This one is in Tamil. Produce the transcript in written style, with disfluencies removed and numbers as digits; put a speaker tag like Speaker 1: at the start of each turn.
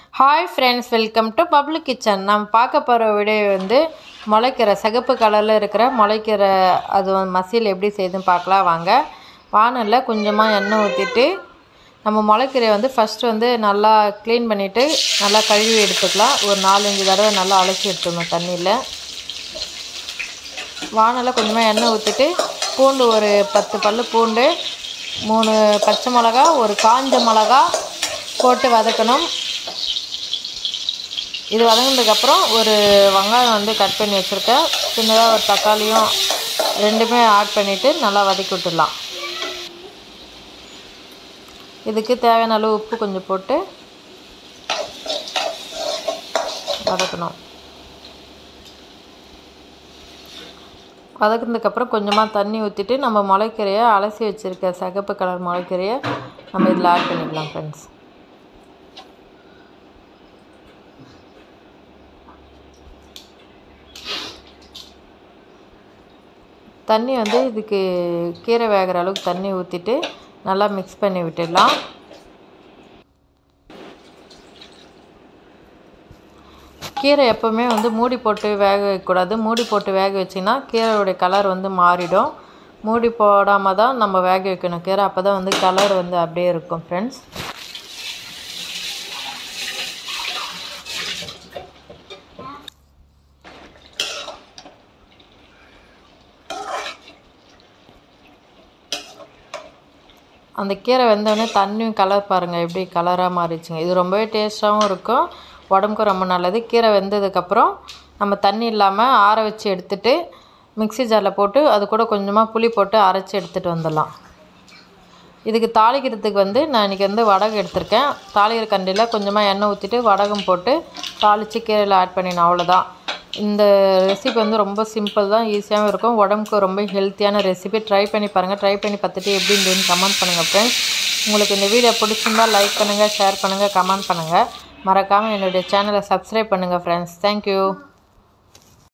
Speaker 1: Hi friends, welcome to Babloo kitchen. நாம் பார்க்க போற வீடியோ வந்து முளைக்கிற சிகப்பு கலர்ல இருக்கிற முளைக்கிற அது மசியல் எப்படி செய்யுதுன்னு பார்க்கலாம் வாங்க. வாணல்ல கொஞ்சமா எண்ணெய் ஊத்திட்டு நம்ம முளைக்கிற வந்து ஃபர்ஸ்ட் வந்து நல்லா க்ளீன் பண்ணிட்டு நல்லா கழுவி எடுத்துக்கலாம். ஒரு 4-5 தடவை நல்லா அலசி எடுத்துக்கணும் தண்ணியில. வாணல்ல கொஞ்சமா எண்ணெய் ஊத்திட்டு பூண்டு ஒரு 10 பல்லு பூண்டு 3 பச்சை மிளகாய் ஒரு காஞ்ச மிளகாய் போட்டு வதக்கணும். இது வதங்கினதுக்கு அப்புறம் ஒரு வெங்காயம் வந்து கட் பண்ணி வச்சிருக்கேன். சின்னதா ஒரு தக்காளியும் ரெண்டுமே ஆட் பண்ணிட்டு நல்லா வதக்கி விட்டுடலாம். இதுக்கு தேவையான அளவு உப்பு கொஞ்சம் போட்டு வதக்கணும். வதக்கினதுக்கு அப்புறம் கொஞ்சமா தண்ணி ஊத்திட்டு நம்ம முளைக்கீரையை அலசி வச்சிருக்க சிகப்பு கலர் முளைக்கீரையை நம்ம இதில் ஆட் பண்ணிடலாம் ஃப்ரெண்ட்ஸ். தண்ணி வந்து இதுக்கு கீரை வேகிற அளவுக்கு தண்ணி ஊற்றிட்டு நல்லா மிக்ஸ் பண்ணி விட்டுடலாம். கீரை எப்போவுமே வந்து மூடி போட்டு வேக வைக்கக்கூடாது. மூடி போட்டு வேக வச்சிங்கன்னா கீரையோடைய கலர் வந்து மாறிடும். மூடி போடாமல் தான் நம்ம வேக வைக்கணும் கீரை. அப்போ தான் வந்து கலர் வந்து அப்படியே இருக்கும் ஃப்ரெண்ட்ஸ். அந்த கீரை வெந்தோடனே தண்ணியும் கலர் பாருங்கள் எப்படி கலராக மாறிடுச்சுங்க. இது ரொம்பவே டேஸ்ட்டாகவும் இருக்கும், உடம்புக்கும் ரொம்ப நல்லது. கீரை வெந்ததுக்கப்புறம் நம்ம தண்ணி இல்லாமல் ஆற வச்சு எடுத்துகிட்டு மிக்ஸி ஜாரில் போட்டு அது கூட கொஞ்சமாக புளி போட்டு அரைச்சி எடுத்துகிட்டு வந்துடலாம். இதுக்கு தாளிக்கிறதுக்கு வந்து நான் இன்றைக்கி வந்து வடகம் எடுத்திருக்கேன். தாளிக்கிற கண்டியில் கொஞ்சமாக எண்ணெய் ஊற்றிட்டு வடகம் போட்டு தாளித்து கீரையில் ஆட் பண்ணிடணும், அவ்வளோதான். இந்த ரெசிபி வந்து ரொம்ப சிம்பிள் தான், ஈஸியாகவும் இருக்கும், உடம்புக்கு ரொம்ப ஹெல்த்தியான ரெசிபி. ட்ரை பண்ணி பாருங்கள். ட்ரை பண்ணி பார்த்துட்டு எப்படி இருந்ததுன்னு கமெண்ட் பண்ணுங்கள் ஃப்ரெண்ட்ஸ். உங்களுக்கு இந்த வீடியோ பிடிச்சிருந்தால் லைக் பண்ணுங்கள், ஷேர் பண்ணுங்கள், கமெண்ட் பண்ணுங்கள். மறக்காமல் என்னுடைய சேனலை சப்ஸ்கிரைப் பண்ணுங்கள் ஃப்ரெண்ட்ஸ். தேங்க்யூ.